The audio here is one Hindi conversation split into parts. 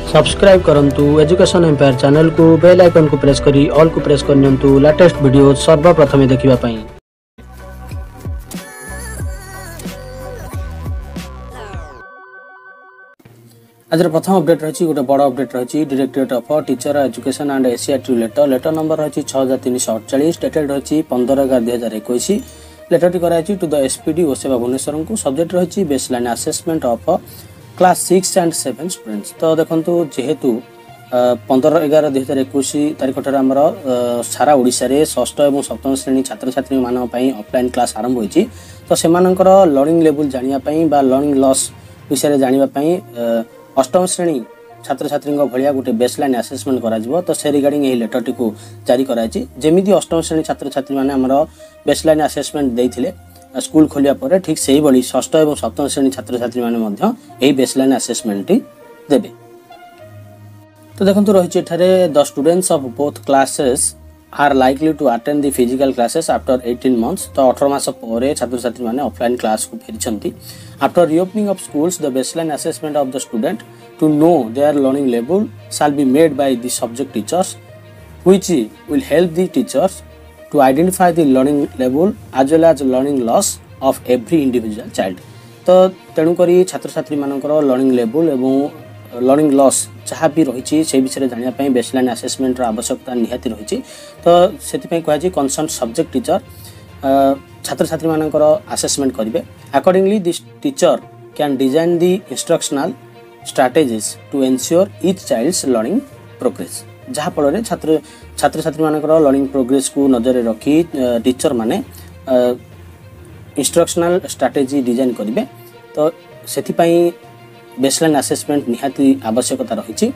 सब्सक्राइब करंतु एजुकेशन एम्पायर चैनल को बेल आइकन को प्रेस करी ऑल को प्रेस करनियंतु लेटेस्ट वीडियो सर्वप्रथम देखिबा पई। आज प्रथम अपडेट रही गोटे बड़ अपडेट रही directorate of teacher education and SCERT letter number रही 6348 डेटेड रही 15/11/2021 लेटर टी कराई to the SPD OSEPA Bhubaneswar को सब्जेक्ट रही baseline assessment of class 6 and 7 students. तो देखो जेहेतु 15/11/2021 तारीख ठार आमर सारा ओडिशा रे षष्ठ और सप्तम श्रेणी छात्र छात्री मान ऑफलाइन क्लास आरंभ होईची। तो सेमानकर लर्निंग लेवल जानिया पई बा लर्निंग लॉस विषय जानिया पई अष्टम श्रेणी छात्र छात्री भाया गोटे बेसलाइन असेसमेंट करा तो से रिगार्डिंग यही लेटर टी जारी कराई जमीती अष्टम श्रेणी छात्र छात्री मैंने आमर बेसलाइन असेसमेंट देते स्कूल खोलिया पर ठीक से ही बड़ी षष्ठ और सप्तम श्रेणी छात्र छात्री मैंने बेसलाइन असेसमेंट टी देबे। तो देखो रही the students of both classes are likely to attend the physical classes after 18 months. तो 18 मास पर छात्र छात्री मैंने ऑफलाइन क्लास को फेरी after reopening of schools the baseline assessment of the student to know their learning level shall be made by the subject teachers which will help the teachers to identify the learning level as well as learning loss of every individual child। तो तेणुकरी छात्र छात्री मानकर लर्निंग लेवल एवं लर्निंग लॉस जहाँ भी रही से विषय जानापी बेसलाइन असेसमेंट आवश्यकता निहाती रही। तो से कहुई कनसर्न सब्जेक्ट टीचर छात्र छात्री मानकर असेसमेंट करेंगे। Accordingly this teacher can design the instructional strategies to ensure each child's learning progress जहाँ फल छात्र छात्री मानकर लर्निंग प्रोग्रेस को नजर रखी टीचर माने इंस्ट्रक्शनल स्ट्रैटेजी डिजाइन करेंगे। तो से बेसलाइन असेसमेंट निहाती आवश्यकता रही।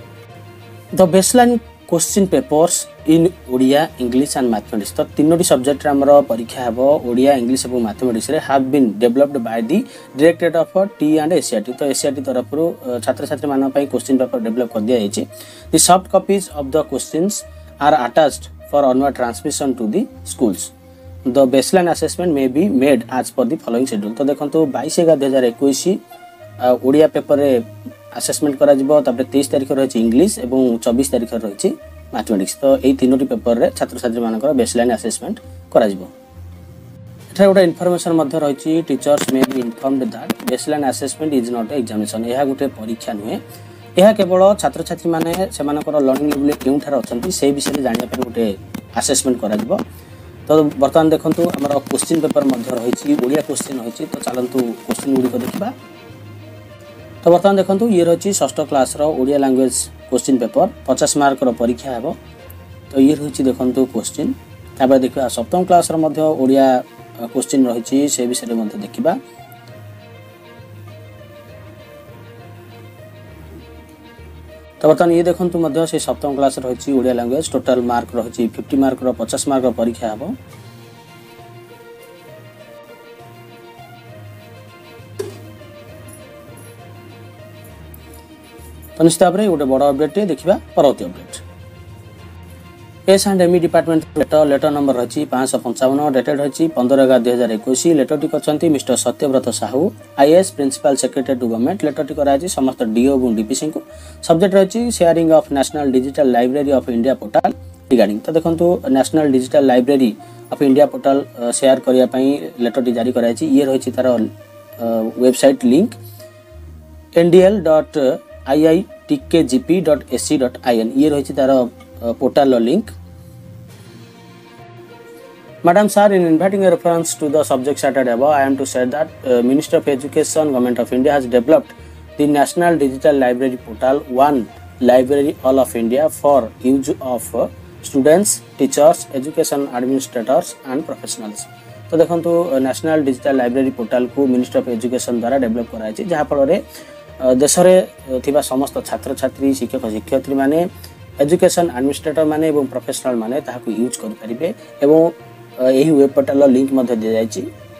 The baseline question papers in Odia English and mathematics. तो तीनोटी सब्जेक्ट आमर परीक्षा हेब ओडिया इंग्लिश और मैथमेटिक्स रे have been developed by the directorate of T and SCERT. तो एसीआरटी तरफ छात्र छात्री मान क्वेश्चन पेपर डेवलप कर दिया जायछि। The soft copies of the questions are attached for onward transmission to the schools. The baseline assessment may be made as per the following schedule. तो देखो 22/11/2021 ओडिया पेपर रे असेसमेंट करा जिवो। तापर 23 तारिख रही इंग्लिश और 24 तारिख रही मैथमेटिक्स। तो यही तीनोटी पेपर रे छात्र छात्री मानकर बेसलाइन असेसमेंट करा जिवो। एठा गोटे इनफॉरमेशन रही teachers may be informed that baseline assessment is not examination. यह गोटे परीक्षा नुहे, यह केवल छात्र छात्री माने सेमानकर लर्निंग लेवल केउठार अछंती से विषय जानिया पर गोटे असेसमेंट करा जिवो। तो वर्तमान देखंतु हमर क्वेश्चन पेपर मध्य रही ओडिया क्वेश्चन रही। तो चलंतु क्वेश्चन गुडी देखिबा। तो बर्तमान देखो ये रही षष्ठ class Odia language question paper 50 mark परीक्षा है। तो ये रही देखो क्वेश्चन। तापर देखा सप्तम क्लास ओडिया क्वेश्चन रही से विषय देखा। तो बर्तमान ये देखो से सप्तम क्लास रही ओडिया लैंग्वेज टोटाल मार्क रही 50 मार्क 50 मार्क परीक्षा है। तो निश्चित भाव में गोटे बड़ अपडेट देखा परवर्ती update. S and ME department letter number रही 555 डेटेड रही 15/11/2021 लेटर टी करछंती mister Satyabrata Sahu IAS principal secretary to government. Letter टी कराई समस्त डीओ और डीपीसी को। सब्जेक्ट रही sharing of national digital library of India portal regarding. तो देखो national digital library of India portal share करने लेटर टी जारी कराई। ये रही तार वेबसाइट लिंक ndl.iitkgp.ac.in। ये रही तार portal link. Madam sir, in inviting a reference to the subject cited above, I am to say that Minister of Education, Government of India has developed the National Digital Library Portal, One Library All of India, for use of students, teachers, education administrators and professionals। तो देखो नेशनल डिजिटल लाइब्रेरी पोर्टल को मिनिस्टर ऑफ एजुकेशन द्वारा डेवलप कराई जहाँ फल देश में थिबा समस्त छात्र छात्री शिक्षक शिक्षयित्री माने एजुकेशन एडमिनिस्ट्रेटर माने एवं प्रोफेशनल माने ताहाकु यूज कर परिबे। एवं यही वेब पोर्टल लिंक मध्ये दिया जायछि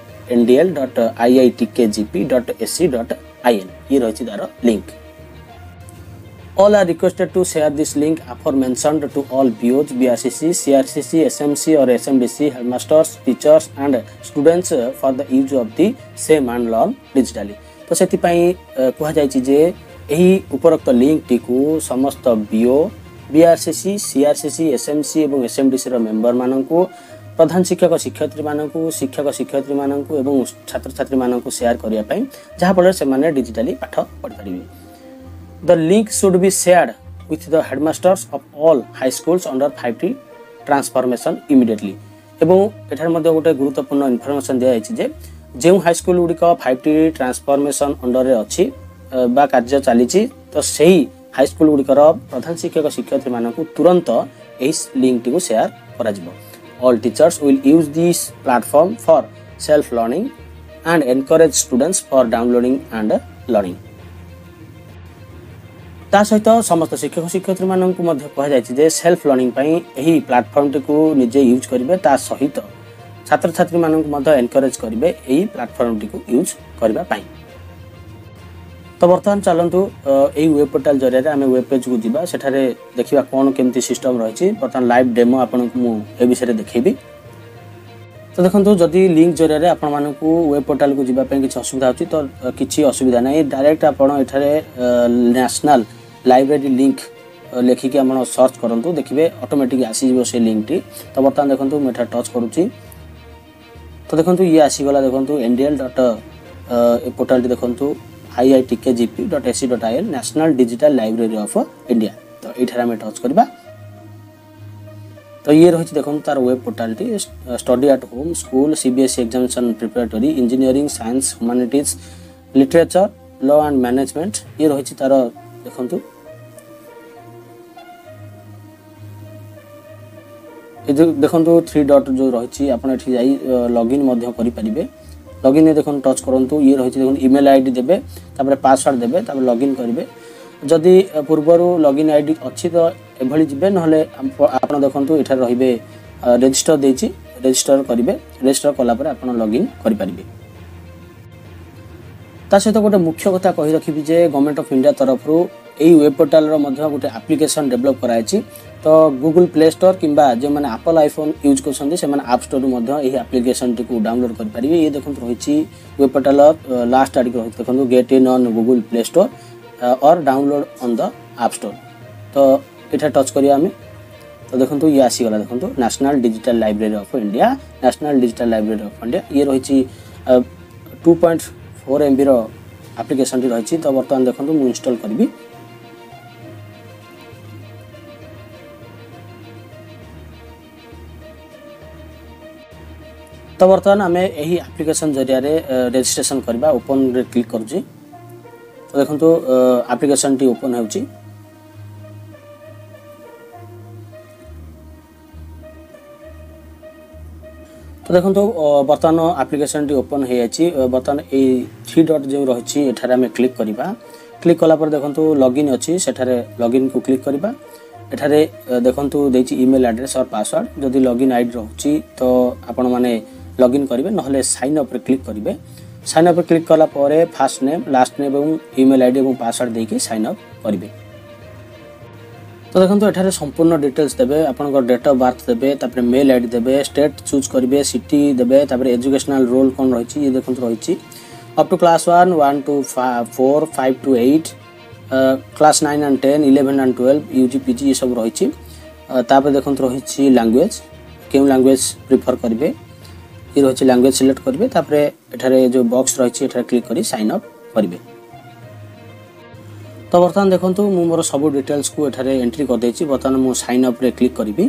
ndl.iitkgp.ac.in। ये रही तार link. All are requested to share this link aforementioned to all BOs, BRCC, CRCC, SMC or SMDC, headmasters, teachers and students for the use of the same and learn digitally। तो से कहुई जे यही उपरोक्त लिंक टी को समस्त बीओ बीआरसीसी सीआरसीसी एसएमसी और एसएमडीसी मेंबर मानू प्रधान शिक्षक शिक्षयित्री मानू शिक्षक शिक्षयित्री मानू और छात्र छात्री मानू शेयर करने जहाँफल से डिजिटाली पाठ पढ़ी पारे। The link should be shared with the headmasters of all high schools under 5T transformation immediately. एवं एठार मध्य गोटे गुरुत्वपूर्ण इनफॉरमेशन दिया जे जो हाई स्कूल गुड़िक 5T ट्रांसफॉर्मेशन अंडर अच्छी बा कार्य चली तो सही हाई स्कूल गुड़िकर प्रधान शिक्षक शिक्षयित्री मानू तुरंत यही लिंक टी को शेयर करा जिवो। All teachers will use this platform for self learning and encourage students for downloading and learning। ता सहित समस्त शिक्षक शिक्षयित्री मानक कहुई सेल्फ लर्निंग यही प्लाटफर्म टी को निजे यूज करेंगे ता सहित छात्र छात्री मानक एनकरेज करेंगे यही प्लाटफर्म टी को यूज करने। तो बर्तमान चलतु यही वेब पोर्टाल जरिए आम वेब पेज को जावा सेठारे देखा कौन केमती सिस्टम रही। बर्तमान लाइव डेमो आपन को विषय देखेबी। तो देखो जदि लिंक जरिए आपण मानक वेब पोर्टाल को जावाई किसी असुविधा होती तो किसी असुविधा ना डायरेक्ट आपड़ एठारे नेशनल लाइब्रेरी लिंक लिखिकी आप सर्च करूँ देखिए ऑटोमेटिक आसीज से लिंक टी। तो बर्तमान देखो मुझे टच करुँची तो देखो ये आसीगला देखो NDL पोर्टाल टी देखो iitkgp.ac.in national digital library of India. तो ये आम टच करवा तो ये रही देखो तार वेब पोर्टाल टी study at home school CBSE examination preparatory engineering science humanities literature law and management ये रही तार देखो देखो 3 डॉट जो रही आप लॉगिन करें। लॉगिन देखो टच करूँ ये रही देखो ईमेल आईडी देवे पासवर्ड देवे लॉगिन करेंगे। जदि पूर्वर लॉगिन आईडी अच्छी तो एभली जीवे ना आप देखो ये रे रजिस्टर देछि रजिस्टर करेंगे। रजिस्टर कलापर आप लॉगिन करेंगे। ता सहित गोटे मुख्य कथा कही रखी जे गवर्नमेंट ऑफ इंडिया तरफ यही वेब पोर्टाल गोटे एप्लिकेशन डेवलप कराई। तो गूगल प्ले स्टोर किंबा जो मैंने एप्पल आईफोन यूज कर आप स्टोर यही एप्लिकेशन टी को डाउनलोड करेंगे। ये देखो रही वेब पोर्टाल लास्ट आड़ रही देखो get in on Google Play Store और download on the app store. तो ये टच करिया तो देखो ये आसीगला देखो national digital library of India. National digital library of India ये रही 2.4 MB एप्लिकेशन टी रही। तो बर्तमान देखो मुझे इंस्टॉल करी। तो बर्तमान आम यही एप्लिकेशन जरिया रजिस्ट्रेशन करवा ओपन रे क्लिक करुँची। तो देखो एप्लिकेशन टी ओपन होउची। तो देखो बर्तमान एप्लिकेशन टी ओपन हो जाए। बर्तमान ये 3 डॉट जो रही आम क्लिक करवा। क्लिक कलापर देखो लॉगिन अच्छी सेठारे लॉगिन को क्लिक करवा। एठारे देखो देछि ईमेल एड्रेस और पासवर्ड। जदि लॉगिन आईडी रही तो आपण माने लॉगिन करेंगे ना साइन अप क्लिक करेंगे। साइन अप क्लिक कला फास्ट नेम लास्ट नेम और ईमेल आईडी और पासवर्ड देके साइन अप करेंगे। तो देखो एठारे संपूर्ण डिटेल्स देवे आपन डेट ऑफ बर्थ देवे मेल आईडी देवे स्टेट चूज करेंगे सिटी देवे एजुकेशनल रोल कौन रही ये देखो रही up to class 1 to 4 5 to 8 class 9 and 10 11 and 12 UG PG ये सब रही। देखो रही लैंग्वेज क्यों लैंग्वेज प्रिफर करेंगे ये रही लैंग्वेज सिलेक्ट करेंगे। एठारे जो बॉक्स रही क्लिक कर साइन अप करेंगे। तो बर्तमान देखो मु मोर सब डिटेल्स को एठारे एंट्री कर देछि। बर्तमान मु साइन अप रे क्लिक करी।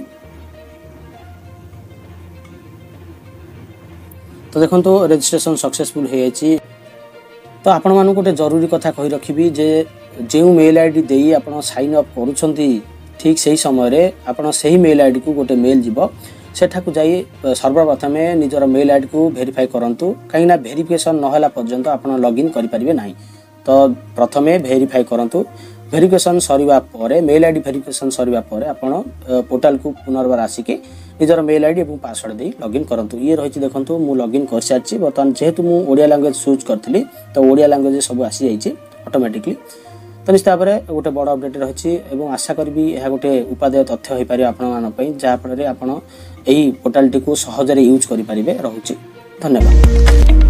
तो देखो रजिस्ट्रेशन सक्सेसफुल हो जाए। तो आपण मानू गोटे जरूरी कथा कही रखी जे जो मेल आईडी दे आप साइन अप करुँच ठीक से ही समय आपड़ से ही मेल आईडी को गोटे मेल जीव सेठाकू जाई सर्वप्रथम निजर मेल आईडी को वेरीफाई करंतु कहीं वेरिफिकेशन नहला पर्यंत आप लॉगिन करें ना। तो प्रथमे वेरीफाई करंतु वेरिफिकेशन सरिबा परे मेल आईडी वेरिफिकेशन सरिबा परे आपण पोर्टल को पुनर्बार आसिके निजर मेल आईडी और पासवर्ड दे लॉगिन करंतु। ये रही देखो मु लॉगिन कर सारी। बर्तमान जेहेतु मु ओडिया लैंग्वेज चूज करी तो ओडिया लैंग्वेज सब आसी जाइए ऑटोमेटिकली। तो निश्चित भाव में गोटे बड़ अपडेट रही आशा करी यह गोटे उपादेय तथ्य हो पारे आपण जहाँफल यही पोर्टाल टी को सहजरे यूज करें। रहुछि धन्यवाद।